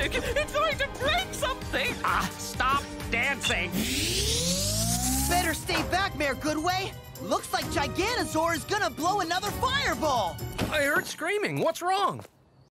magic! It's going to break something! Stop dancing! Better stay back, Mayor Goodway. Looks like Giganosaur is gonna blow another fireball. I heard screaming. What's wrong?